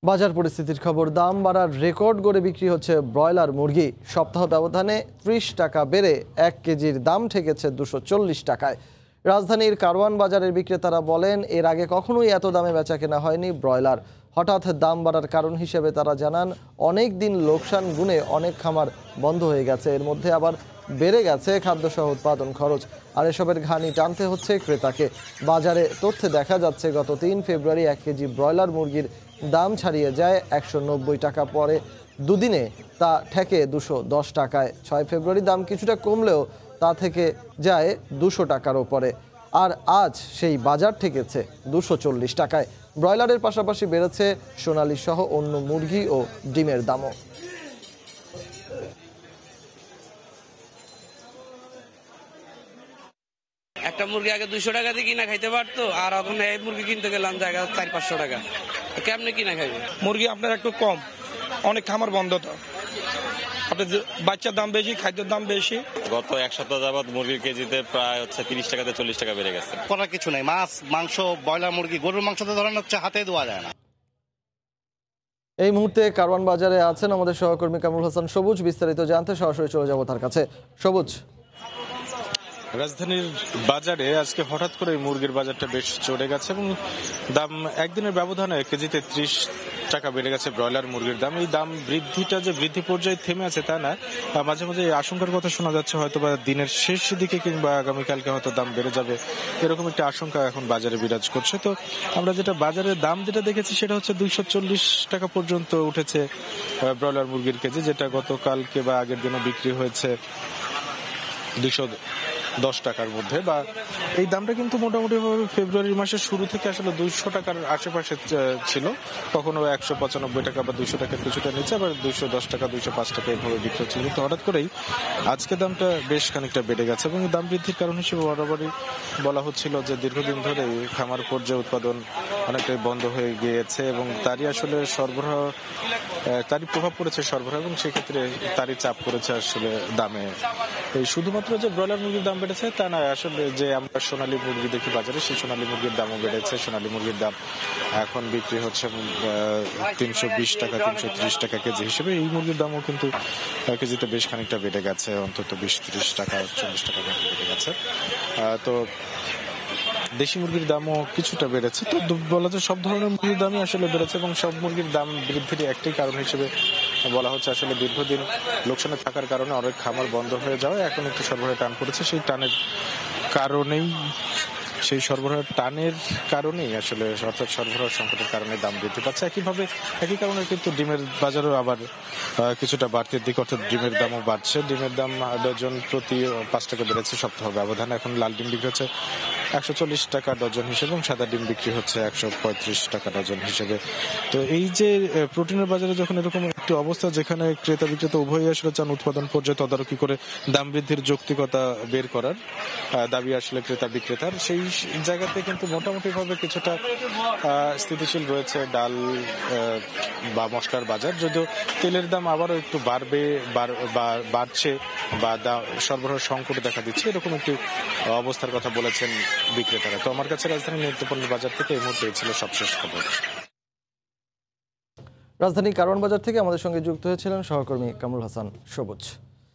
বাজার পরিস্থিতির খবর। দাম বাড়ার রেকর্ড গড়ে বিক্রি হচ্ছে ব্রয়লার মুরগি। সপ্তাহ ব্যবধানে ৩০ টাকা বেড়ে ১ কেজির দাম ঠেকেছে ২৪০ টাকায়। রাজধানীর কারওয়ান বাজারের বিক্রেতারা বলেন, এর আগে কখনোই এত দামে বেচা কেনা হয়নি ব্রয়লার। হঠাৎ দাম বাড়ার কারণ হিসেবে তারা জানান, অনেক দিন লোকসান গুণে অনেক খামার বন্ধ হয়ে গেছে। এর মধ্যে আবার বেড়ে গেছে খাদ্যসহ উৎপাদন খরচ, আর এসবের ঘানি টানতে হচ্ছে ক্রেতাকে। বাজারে তথ্যে দেখা যাচ্ছে, গত ৩ ফেব্রুয়ারি ১ কেজি ব্রয়লার মুরগির দাম ছাড়িয়ে যায় ১৯০ টাকা, পরে দুদিনে তা ঠেকে ২১০ টাকায়। ৬ ফেব্রুয়ারি দাম কিছুটা কমলেও তা থেকে যায় ২০০ টাকার ওপরে, আর আজ সেই বাজার ঠেকেছে ২৪০ টাকায়। ব্রয়লারের পাশাপাশি বেড়েছে সোনালী সহ অন্য মুরগি ও ডিমের দামও। একটা মুরগি আগে ২০০ টাকা দিয়ে কিনা খাইতে পারতো, আর এখন এই মুরগি কিনতে গেলাম জায়গা ৪-৫০০ টাকা। কেমনে কিনা খাইবে? মুরগি আপনার একটু কম, অনেক খামার বন্ধ, তো আপনার বাচ্চার দাম বেশি, খাদ্যের দাম বেশি। গত এক সপ্তাহ যাবৎ মুরগির কেজিতে প্রায় ৩০ টাকাতে ৪০ টাকা বেড়ে গেছে। করার কিছু নেই, মাছ মাংস ব্রয়লার মুরগি গরুর মাংস তো ধরেন হচ্ছে হাতে ধোয়া যায় না। এই মুহূর্তে কারওয়ান বাজারে আছেন আমাদের সহকর্মী কামরুল হাসান সবুজ। বিস্তারিত জানতে সরাসরি চলে যাব তার কাছে। সবুজ, রাজধানীর বাজারে আজকে হঠাৎ করে মুরগির বাজারটা বেশ চড়ে গেছে এবং দাম একদিনের ব্যবধানে কেজিতে ৩০ টাকা বেড়ে গেছে ব্রয়লার মুরগির দাম। এই দাম বৃদ্ধিটা যে বৃদ্ধি পর্যায়ে থেমে আছে তা না, মাঝে মাঝে এই আশঙ্কার কথা শোনা যাচ্ছে, হয়তো বা দিনের শেষ দিকে কিংবা আগামীকালকে হয়তো দাম বেড়ে যাবে, এরকম একটা আশঙ্কা এখন বাজারে বিরাজ করছে। তো আমরা যেটা বাজারের দাম যেটা দেখেছি সেটা হচ্ছে ২৪০ টাকা পর্যন্ত উঠেছে ব্রয়লার মুরগির কেজি, যেটা গতকালকে বা আগের দিনও বিক্রি হয়েছে ২১০ টাকার মধ্যে। বা এই দামটা কিন্তু মোটামুটি ফেব্রুয়ারি মাসের শুরু থেকে আসলে ২০০ টাকার আশেপাশে ছিল, কখনো ১৯৫ টাকা বা ২০০ টাকার কিছুটা নিচে, আবার ২১০ টাকা ২০৫ টাকা এভাবে বিক্রি হচ্ছিল। কিন্তু হঠাৎ করেই আজকে দামটা বেশ খানিকটা বেড়ে গেছে এবং দাম বৃদ্ধির কারণ হিসেবে বরাবরই বলা হচ্ছিল যে দীর্ঘদিন ধরে খামার পর্যায়ে উৎপাদন অনেকটাই বন্ধ হয়ে গিয়েছে এবং তারই আসলে সরবরাহ, তারই প্রভাব পড়েছে সরবরাহ, এবং সেক্ষেত্রে তারই চাপ পড়েছে আসলে দামে। এই শুধুমাত্র যে ব্রয়লার মুরগির দাম বেড়েছে তা নয়, আসলে যে আমরা সোনালী মুরগি দেখি বাজারে, সেই সোনালী মুরগির দামও বেড়েছে। সোনালী মুরগির দাম এখন বিক্রি হচ্ছে ৩২০ টাকা ৩৩০ টাকা কেজি হিসেবে। এই মুরগির দামও কিন্তু কেজিতে বেশ খানিকটা বেড়ে গেছে, অন্তত ২০-৩০ টাকা ৪০ টাকা বেড়ে গেছে। তো দেশি মুরগির দামও কিছুটা বেড়েছে। তো বলা যায় সব ধরনের মুরগির দামই আসলে বেড়েছে এবং সব মুরগির দাম বৃদ্ধির একটাই কারণ হিসেবে বলা হচ্ছে আসলে দীর্ঘদিন লোকসানে থাকার কারণে অনেক খামার বন্ধ হয়ে যাওয়া, এখন একটু সরবরাহে টান পড়েছে। সেই টানের কারণেই, সেই সরবরাহের টানের কারণেই আসলে, অর্থাৎ সরবরাহ সংকটের কারণে দাম বৃদ্ধি পাচ্ছে। একই কারণে কিন্তু ডিমের বাজারও আবার কিছুটা বাড়তির দিকে, অর্থাৎ ডিমের দামও বাড়ছে। ডিমের দাম ডজন প্রতি ৫ টাকা বেড়েছে সপ্তাহ ব্যবধানে। এখন লাল ডিম বিক্রি হচ্ছে ১৪০ টাকা ডজন হিসেবে এবং সাদা ডিম বিক্রি হচ্ছে ১৩৫ টাকা ডজন হিসেবে। তো এই যে প্রোটিনের বাজারে যখন এরকম একটি অবস্থা, যেখানে ক্রেতা বিক্রেতা উভয়ই আসলে চান উৎপাদন পর্যায়ে তদারকি করে দাম বৃদ্ধির যৌক্তিকতা বের করার দাবি আসলে ক্রেতা বিক্রেতার, সেই জায়গাতে কিন্তু মোটামুটি ভাবে কিছুটা স্থিতিশীল রয়েছে ডাল বা মশলার বাজার। যদিও তেলের দাম আবারও একটু বাড়ছে বা সরবরাহ সংকট দেখা দিচ্ছে, এরকম একটি অবস্থার কথা বলেছেন বিক্রেতারা। তো আমার কাছে রাজধানী নিত্যপণ্য বাজার থেকে এই মুহূর্তে ছিল সবশেষ খবর। রাজধানী কারওয়ান বাজার থেকে আমাদের সঙ্গে যুক্ত হয়েছিলেন সহকর্মী কামরুল হাসান সবুজ।